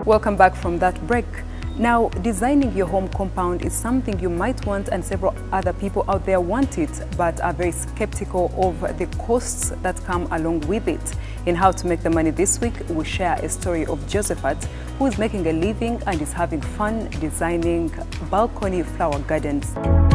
Welcome back from that break. Now, designing your home compound is something you might want, and several other people out there want it, but are very skeptical of the costs that come along with it. In How to Make the Money this week, we share a story of Josephat, who is making a living and is having fun designing balcony flower gardens.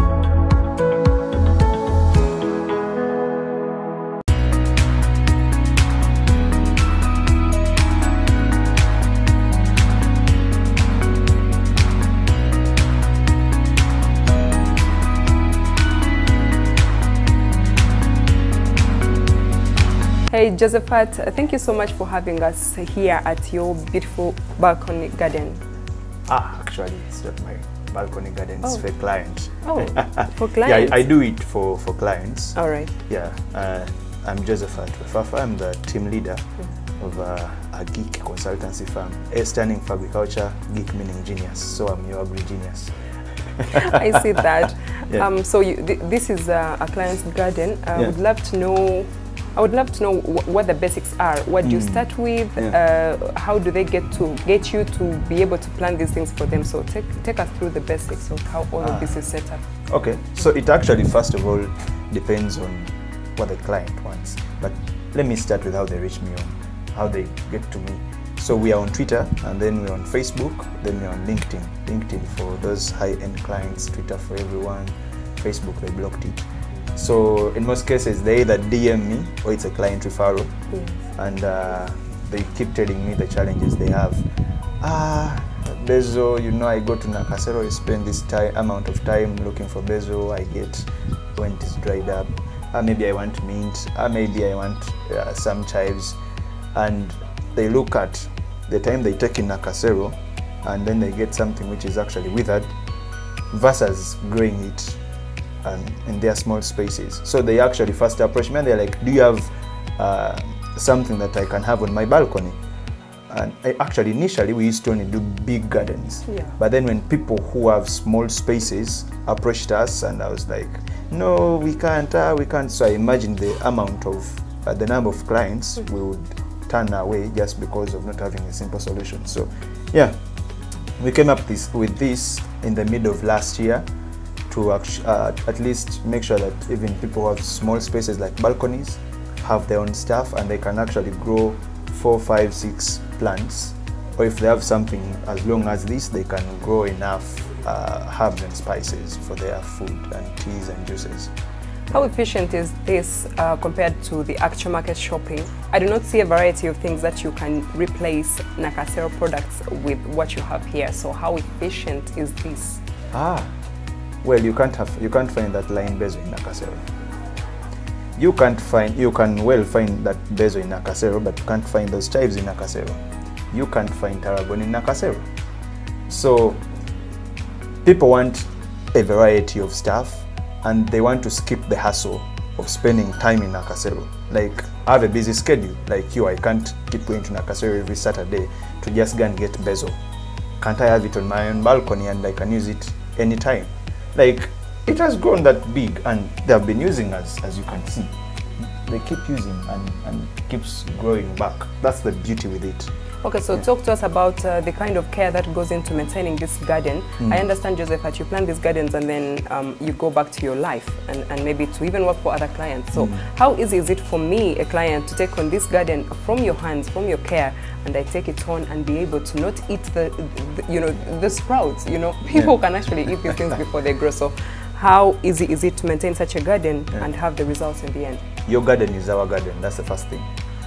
Hey Josephat, thank you so much for having us here at your beautiful balcony garden. Actually, it's not my balcony garden, it's for clients. Oh, for clients? Yeah, I do it for clients. All right. Yeah, I'm Josephat Wefafa. I'm the team leader of a geek consultancy firm. A standing for agriculture, geek meaning genius, so I'm your agri-genius. I see that. Yeah. So this is a client's garden. Yeah. I would love to know what the basics are. What do you start with? Yeah. How do they get you to be able to plan these things for them? So take us through the basics of how all of this is set up. Okay, so it actually first of all depends on what the client wants. But let me start with how they reach me on, how they get to me. So we are on Twitter, and then we're on Facebook, then we're on LinkedIn. LinkedIn for those high-end clients, Twitter for everyone, Facebook they blocked it. So in most cases, they either DM me or it's a client referral, and they keep telling me the challenges they have. Bezo, you know, I go to Nakasero, I spend this amount of time looking for bezo, I get when it is dried up. Maybe I want mint, maybe I want some chives, and they look at the time they take in Nakasero, and then they get something which is actually withered versus growing it in their small spaces. So they actually first approach me and they're like, do you have something that I can have on my balcony? And actually initially we used to only do big gardens. Yeah. But then when people who have small spaces approached us, and I was like, no, we can't. So I imagined the amount of, the number of clients we would turn away just because of not having a simple solution. So yeah, we came up with this in the middle of last year, to at least make sure that even people who have small spaces like balconies have their own stuff, and they can actually grow 4, 5, 6 plants, or if they have something as long as this, they can grow enough herbs and spices for their food and teas and juices. How efficient is this compared to the actual market shopping? I do not see a variety of things that you can replace Nakasero products with what you have here. So how efficient is this? Well, you can't find that line bezo in Nakasero. You can well find that bezo in Nakasero, but you can't find those chives in Nakasero. You can't find tarragon in Nakasero. So people want a variety of stuff, and they want to skip the hassle of spending time in Nakasero. Like, I have a busy schedule, like you, I can't keep going to Nakasero every Saturday to just go and get bezo. Can't I have it on my own balcony and I can use it anytime? Like, it has grown that big, and they have been using us, as you can see. They keep using and keeps growing back. That's the beauty with it. Okay, so talk to us about the kind of care that goes into maintaining this garden. I understand, Joseph, that you plant these gardens and then you go back to your life and maybe to even work for other clients. So how easy is it for me, a client, to take on this garden from your hands, from your care, and I take it on and be able to not eat the sprouts? You know, people can actually eat these things before they grow. So how easy is it to maintain such a garden and have the results in the end? Your garden is our garden. That's the first thing.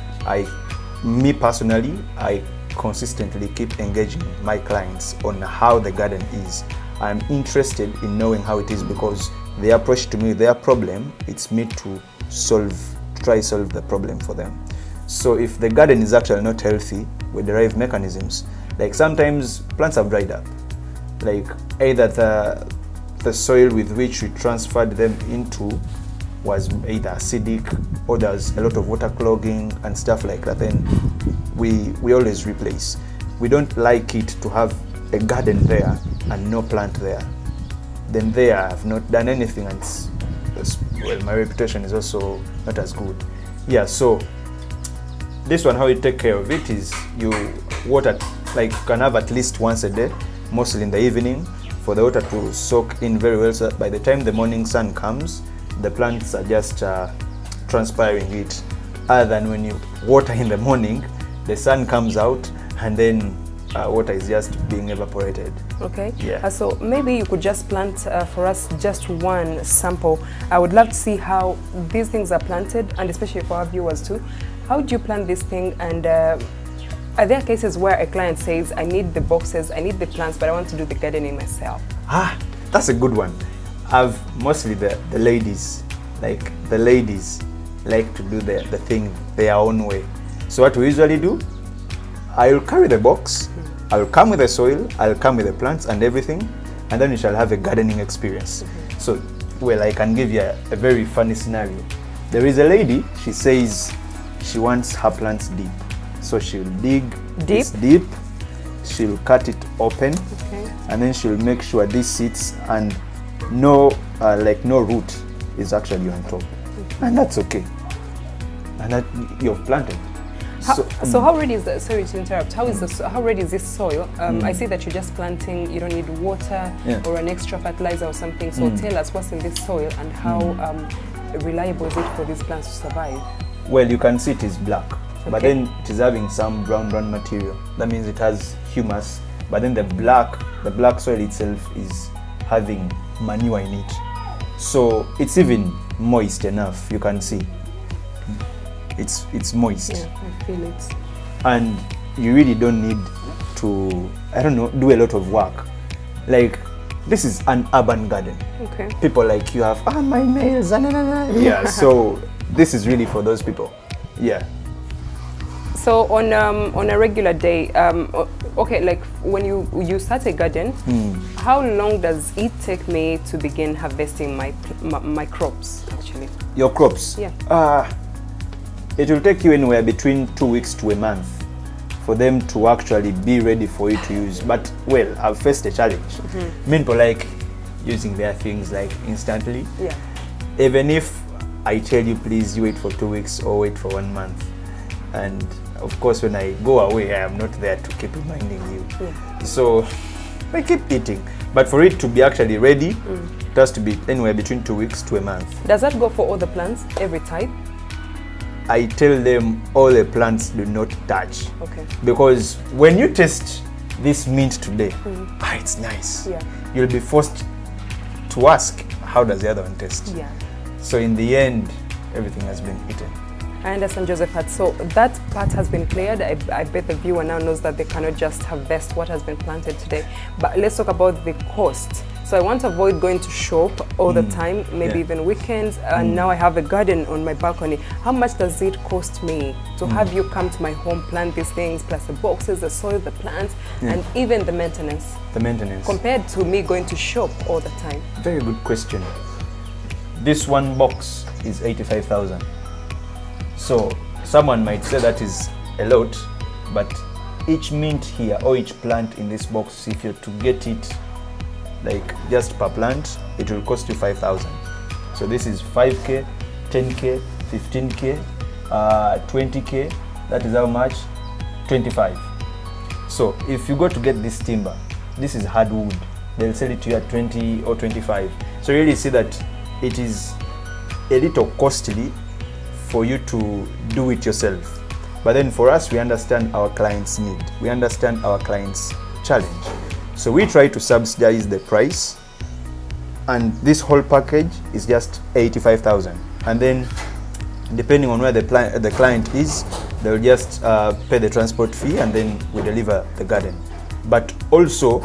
Me personally, I consistently keep engaging my clients on how the garden is. I'm interested in knowing how it is, because they approach to me their problem, it's me to try solve the problem for them. So if the garden is actually not healthy, we derive mechanisms. Like sometimes plants have dried up, like either the soil with which we transferred them into was either acidic, or there's a lot of water clogging and stuff like that. Then we always replace. We don't like it to have a garden there and no plant there. Then there I've not done anything, and well, my reputation is also not as good. Yeah, so this one, how you take care of it is you water like you can have at least once a day, mostly in the evening, for the water to soak in very well, so that by the time the morning sun comes, the plants are just transpiring it. Other than when you water in the morning, the sun comes out and then water is just being evaporated. Okay. Yeah. So maybe you could just plant for us just one sample. I would love to see how these things are planted, and especially for our viewers too. How do you plant this thing? And are there cases where a client says, I need the boxes, I need the plants, but I want to do the gardening myself? Ah, that's a good one. I've mostly the ladies, like to do the thing their own way. So what we usually do, I'll carry the box, I'll come with the soil, I'll come with the plants and everything, and then you shall have a gardening experience. So, well, I can give you a very funny scenario. There is a lady, she says she wants her plants deep. So she'll dig this deep, she'll cut it open, and then she'll make sure this sits and no root is actually on top. And that's okay. And that you've planted. So how ready is the, sorry to interrupt, how ready is this soil? I see that you're just planting, you don't need water or an extra fertilizer or something. So tell us what's in this soil and how reliable is it for these plants to survive? Well, you can see it is black, but then it is having some brown material. That means it has humus, but then the black soil itself is having manure in it. So it's even moist enough, you can see. It's moist. Yeah, I feel it. And you really don't need to, I don't know, do a lot of work. Like, this is an urban garden. Okay. People like you have, my nails, yeah, so this is really for those people. Yeah. So on a regular day, okay, like when you start a garden, how long does it take me to begin harvesting my crops, actually? Your crops? Yeah. It will take you anywhere between 2 weeks to a month for them to actually be ready for you to use. But, well, I've faced a challenge. People like using their things like instantly. Yeah. Even if I tell you, please, you wait for 2 weeks or wait for 1 month. And, of course, when I go away, I am not there to keep reminding you. Yeah. So, I keep eating. But for it to be actually ready, it has to be anywhere between 2 weeks to a month. Does that go for all the plants, every type? I tell them all the plants do not touch. Okay. Because when you taste this mint today, it's nice. Yeah. You'll be forced to ask, how does the other one taste? Yeah. So in the end, everything has been eaten. I understand, Josephat. So that part has been cleared. I bet the viewer now knows that they cannot just harvest what has been planted today. But let's talk about the cost. So I want to avoid going to shop all the time, maybe even weekends. And now I have a garden on my balcony. How much does it cost me to have you come to my home, plant these things, plus the boxes, the soil, the plants, and even the maintenance? The maintenance. Compared to me going to shop all the time. Very good question. This one box is 85,000. So someone might say that is a lot, but each mint here or each plant in this box, if you're to get it like just per plant, it will cost you 5,000. So this is 5K, 10K, 15K, 20K. That is how much? 25. So if you go to get this timber, this is hardwood. They'll sell it to you at 20 or 25. So you really see that it is a little costly for you to do it yourself. But then for us, we understand our client's need. We understand our client's challenge. So we try to subsidize the price, and this whole package is just 85,000. And then depending on where the client is, they'll just pay the transport fee, and then we deliver the garden. But also,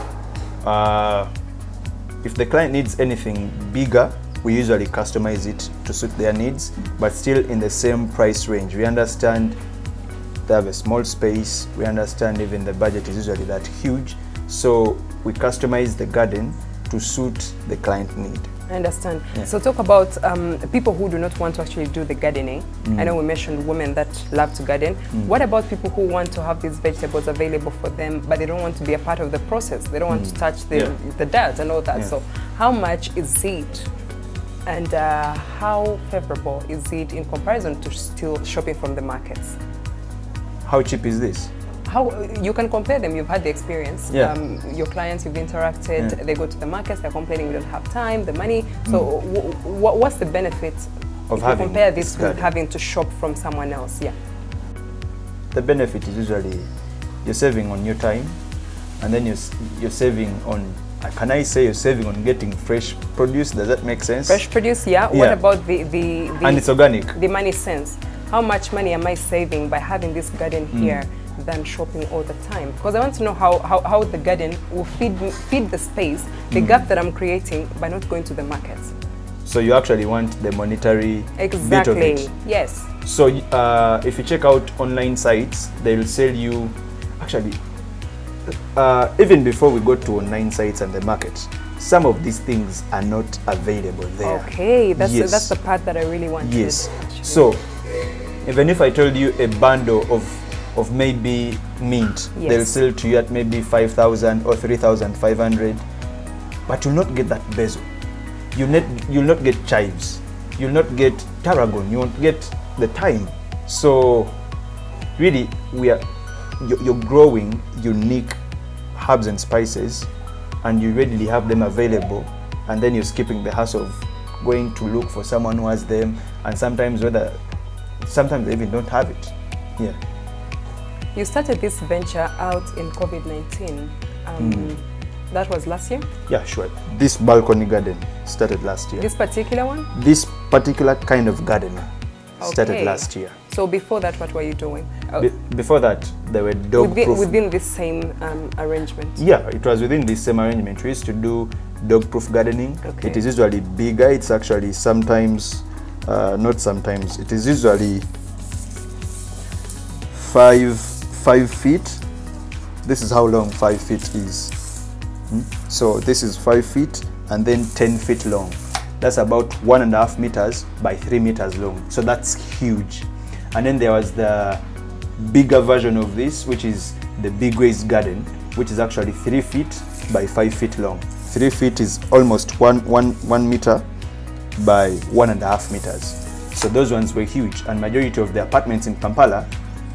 if the client needs anything bigger, we usually customize it to suit their needs, but still in the same price range. We understand they have a small space. We understand even the budget is usually that huge. So we customize the garden to suit the client need. I understand. Yeah. So talk about people who do not want to actually do the gardening. I know we mentioned women that love to garden. What about people who want to have these vegetables available for them, but they don't want to be a part of the process? They don't want to touch the dirt and all that. So how much is it? And how favorable is it in comparison to still shopping from the markets? How cheap is this? how you can compare them? You've had the experience. Yeah. Your clients, you've interacted. Yeah. They go to the markets. They're complaining we don't have time, the money. So what's the benefit Of if you having compare this this with having to shop from someone else? Yeah. The benefit is usually you're saving on your time, and then you're saving on, can I say you're saving on getting fresh produce? Does that make sense? Fresh produce, yeah. Yeah. What about the and it's organic. the money sense? How much money am I saving by having this garden here than shopping all the time? Because I want to know how the garden will feed the space, the gap that I'm creating by not going to the markets. So you actually want the monetary Exactly. bit of it. Yes. So if you check out online sites, they'll sell you, actually, even before we go to online sites and the market, some of these things are not available there. Okay, that's Yes. that's the part that I really wanted. Yes. actually. So even if I told you a bundle of maybe mint, Yes. they'll sell to you at maybe 5,000 or 3,500, but you'll not get that basil. You'll not get chives. You'll not get tarragon. You won't get the thyme. So really, you're growing unique herbs and spices, and you readily have them available, and then you're skipping the hassle of going to look for someone who has them, and sometimes they even don't have it. Yeah. You started this venture out in COVID-19. That was last year? Yeah, sure. This balcony garden started last year. This particular one? This particular kind of garden started Okay. last year. So before that, what were you doing? Before that, there were dog-proof. Within this same arrangement? Yeah, it was within this same arrangement. We used to do dog-proof gardening. Okay. It is usually bigger. It's actually sometimes, not sometimes, it is usually 5 feet. This is how long 5 feet is. So this is 5 feet and then 10 feet long. That's about 1.5 meters by 3 meters long. So that's huge. And then there was the bigger version of this, which is the big raised garden, which is actually 3 feet by 5 feet long. 3 feet is almost one meter by 1.5 meters. So those ones were huge, and majority of the apartments in Kampala,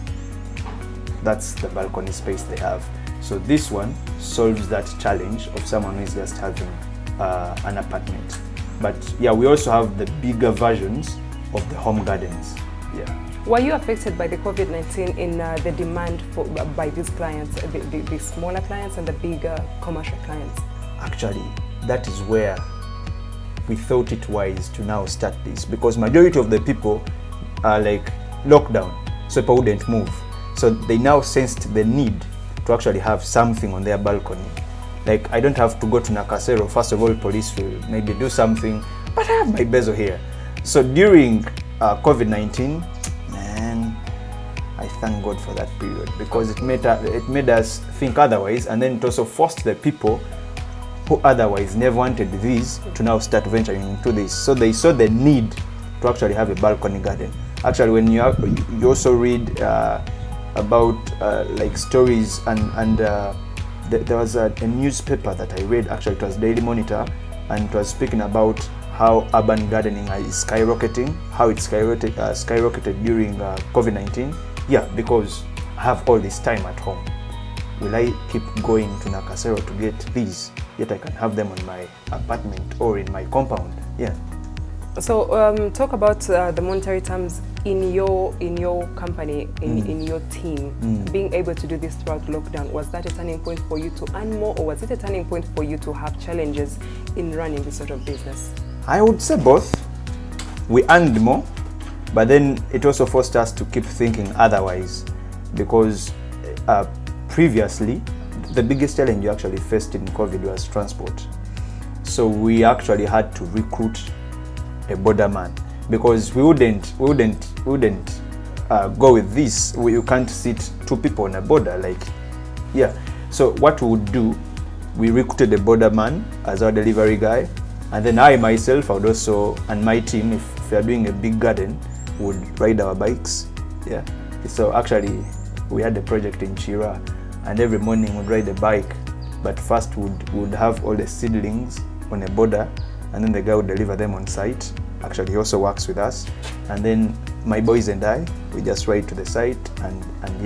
that's the balcony space they have. So this one solves that challenge of someone who is just having an apartment. But yeah, we also have the bigger versions of the home gardens. Yeah. Were you affected by the COVID-19 in the demand by these clients, the smaller clients and the bigger commercial clients? Actually, that is where we thought it wise to now start this, because majority of the people are like lockdown, so people wouldn't move. So they now sensed the need to actually have something on their balcony. Like, I don't have to go to Nakasero. First of all, police will maybe do something, but I have my basil here. So during COVID-19, man, I thank God for that period, because it made us think otherwise, and then it also forced the people who otherwise never wanted this to now start venturing into this. So they saw the need to actually have a balcony garden. Actually, when you also read about like stories and there was a newspaper that I read, actually it was Daily Monitor, and it was speaking about how urban gardening is skyrocketing, how it skyrocketed during COVID-19. Yeah, because I have all this time at home. Will I keep going to Nakasero to get these, yet I can have them on my apartment or in my compound? Yeah. So talk about the monetary terms in your company, in your team, being able to do this throughout lockdown. Was that a turning point for you to earn more, or was it a turning point for you to have challenges in running this sort of business? I would say both. We earned more, but then it also forced us to keep thinking otherwise, because previously the biggest challenge you actually faced in COVID was transport. So we actually had to recruit a borderman, because we wouldn't go with this. You can't sit 2 people on a border, like, yeah. So what we would do, we recruited a borderman as our delivery guy, and then I myself would also, and my team, if we are doing a big garden, would ride our bikes. Yeah. So actually we had a project in Chira, and every morning we'd ride a bike, but first would have all the seedlings on a border, and then the guy would deliver them on site. Actually, he also works with us, and then my boys and I, we just ride to the site, and yeah.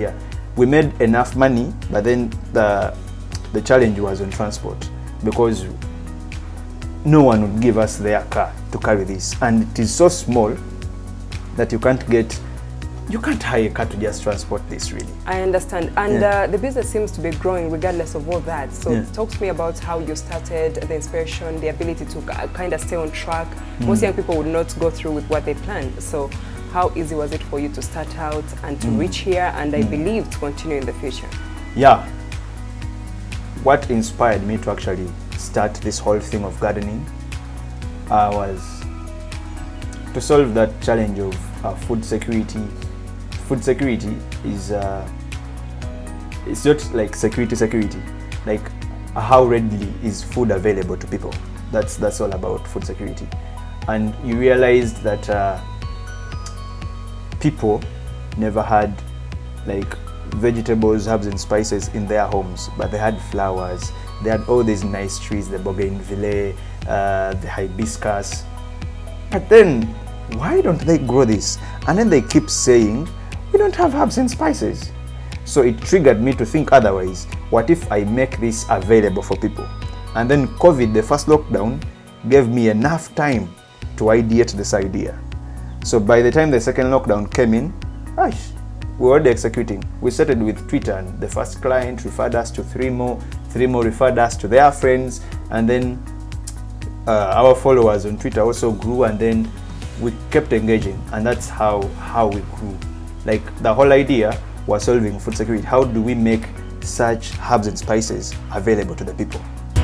we made enough money, but then the challenge was on transport, because no one would give us their car to carry this, and it is so small that you can't hire a car to just transport this, really. I understand. And the business seems to be growing regardless of all that. So talk to me about how you started, the inspiration, the ability to kind of stay on track. Most young people would not go through with what they planned. So how easy was it for you to start out and to reach here, and I believe to continue in the future? Yeah. What inspired me to actually start this whole thing of gardening was to solve that challenge of food security. Food security is it's not like security. Like, how readily is food available to people? That's all about food security. And you realized that people never had like vegetables, herbs and spices in their homes, but they had flowers. They had all these nice trees, the bougainvillea, the hibiscus. But then, why don't they grow this? And then they keep saying, we don't have herbs and spices. So it triggered me to think otherwise. What if I make this available for people? And then COVID, the first lockdown, gave me enough time to ideate this idea. So by the time the second lockdown came in, we were already executing. We started with Twitter, and the first client referred us to three more referred us to their friends, and then our followers on Twitter also grew, and then we kept engaging, and that's how we grew. Like, the whole idea was solving food security. How do we make such herbs and spices available to the people?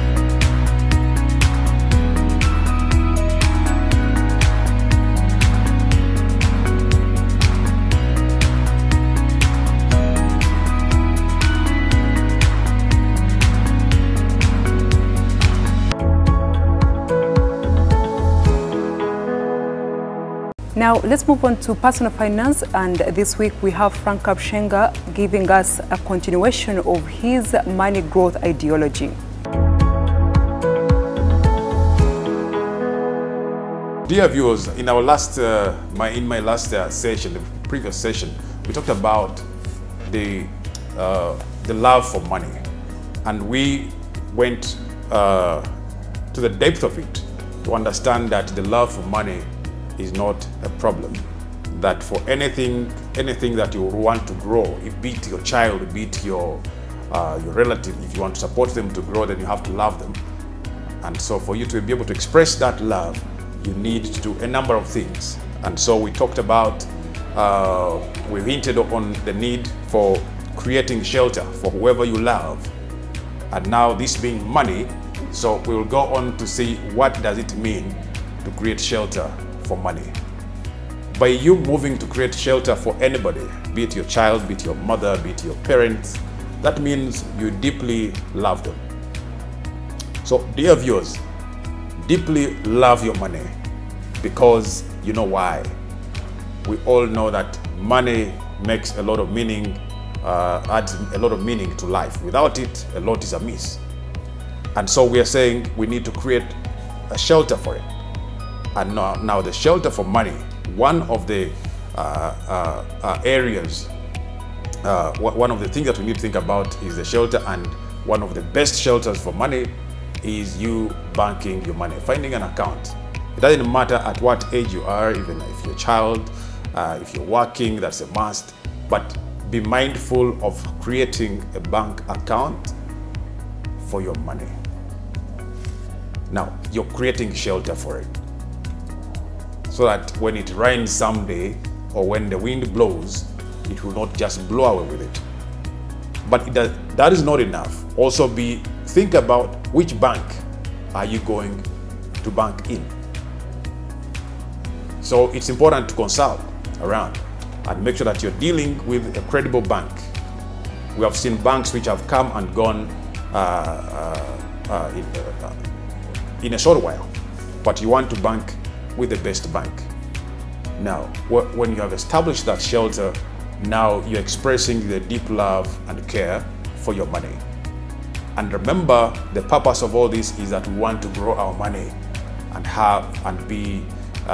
Now, let's move on to personal finance, and this week we have Frank Kapshenga giving us a continuation of his money growth ideology. Dear viewers, in our last, my last session, the previous session, we talked about the love for money, and we went to the depth of it to understand that the love for money is not a problem. That for anything that you want to grow, be it your child, be it your relative, if you want to support them to grow, then you have to love them. And so for you to be able to express that love, you need to do a number of things. And so we talked about, we hinted on the need for creating shelter for whoever you love. And now this being money, so we will go on to see what does it mean to create shelter for money. By you moving to create shelter for anybody, be it your child, be it your mother, be it your parents, that means you deeply love them. So dear viewers, deeply love your money, because you know why. We all know that money makes a lot of meaning, adds a lot of meaning to life. Without it, a lot is amiss. And so we are saying we need to create a shelter for it. And now the shelter for money, one of the areas, one of the things that we need to think about is the shelter, and one of the best shelters for money is you banking your money, finding an account. It doesn't matter at what age you are, even if you're a child, if you're working, that's a must, but be mindful of creating a bank account for your money. Now, you're creating shelter for it, so that when it rains someday, or when the wind blows, it will not just blow away with it. But that is not enough. Also think about which bank are you going to bank in. So it's important to consult around and make sure that you're dealing with a credible bank. We have seen banks which have come and gone in a short while, but you want to bank with the best bank. Now, when you have established that shelter, now you're expressing the deep love and care for your money. And remember, the purpose of all this is that we want to grow our money and have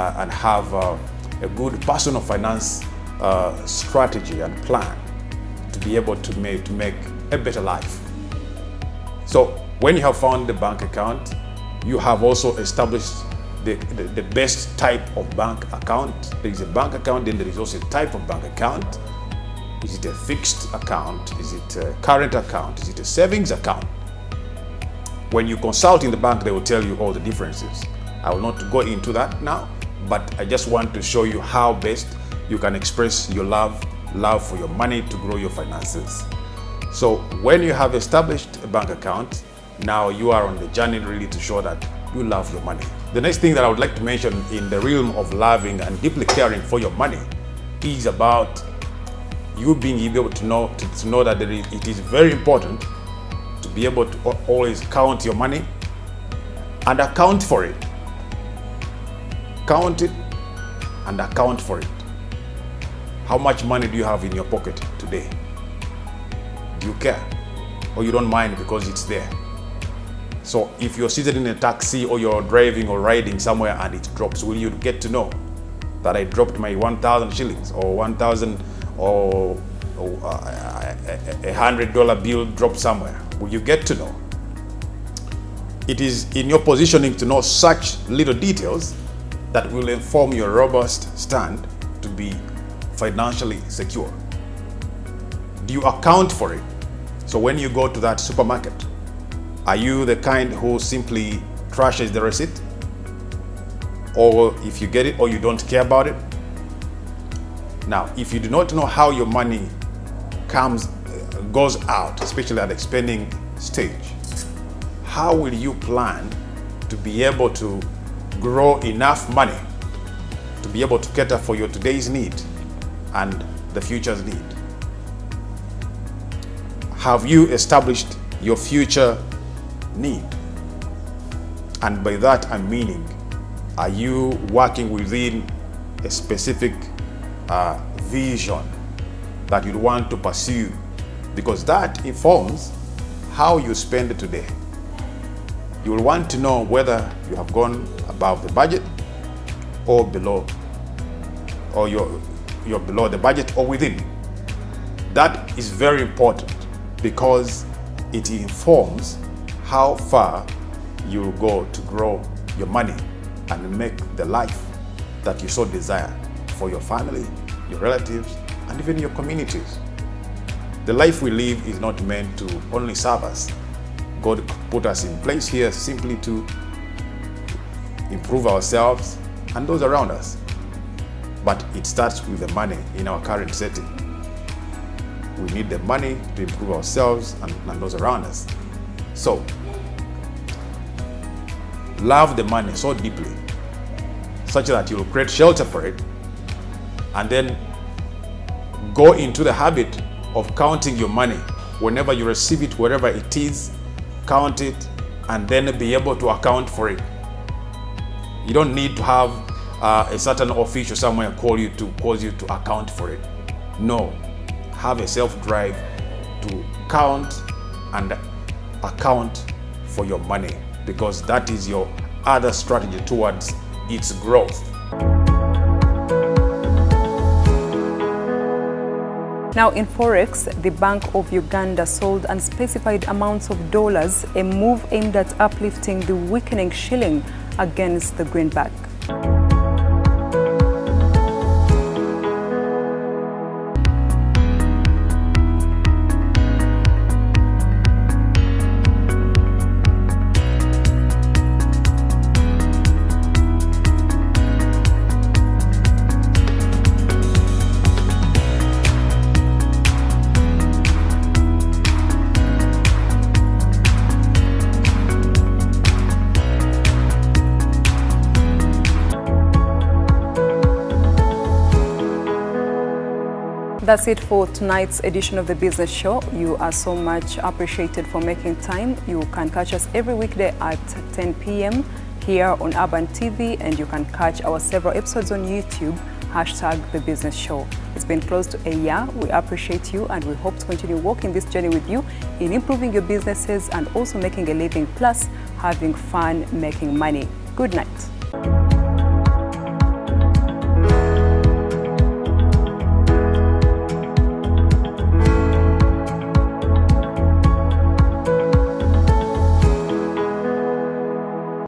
a good personal finance strategy and plan to be able to make a better life. So when you have found the bank account, you have also established the best type of bank account. There is a bank account, then there is also a type of bank account. Is it a fixed account? Is it a current account? Is it a savings account? When you consult in the bank, they will tell you all the differences. I will not go into that now, but I just want to show you how best you can express your love for your money to grow your finances. So when you have established a bank account, now you are on the journey really to show that you love your money. The next thing that I would like to mention in the realm of loving and deeply caring for your money is about you being able to know that it is very important to be able to always count your money and account for it. Count it and account for it. How much money do you have in your pocket today? Do you care? Or you don't mind because it's there? So if you're seated in a taxi or you're driving or riding somewhere and it drops, will you get to know that I dropped my 1,000 shillings or 1,000 or a $100 bill dropped somewhere? Will you get to know? It is in your positioning to know such little details that will inform your robust stand to be financially secure. Do you account for it? So when you go to that supermarket, are you the kind who simply trashes the receipt? Or if you get it or you don't care about it? Now, if you do not know how your money goes out, especially at the spending stage, how will you plan to be able to grow enough money to be able to cater for your today's need and the future's need? Have you established your future need? And by that I'm meaning, are you working within a specific vision that you want to pursue? Because that informs how you spend it today. You will want to know whether you have gone above the budget or below, or you're below the budget or within. That is very important because it informs how far you will go to grow your money and make the life that you so desire for your family, your relatives, and even your communities. The life we live is not meant to only serve us. God put us in place here simply to improve ourselves and those around us. But it starts with the money in our current setting. We need the money to improve ourselves and those around us. So, love the money so deeply, such that you will create shelter for it, and then go into the habit of counting your money. Whenever you receive it, wherever it is, count it, and then be able to account for it. You don't need to have a certain official somewhere cause you to account for it. No, have a self-drive to count and account for your money, because that is your other strategy towards its growth. Now in Forex, the Bank of Uganda sold unspecified amounts of dollars, a move aimed at uplifting the weakening shilling against the greenback. That's it for tonight's edition of The Business Show. You are so much appreciated for making time. You can catch us every weekday at 10 p.m. here on Urban TV, and you can catch our several episodes on YouTube, #The Business Show. It's been close to a year. We appreciate you, and we hope to continue walking this journey with you in improving your businesses and also making a living, plus having fun making money. Good night.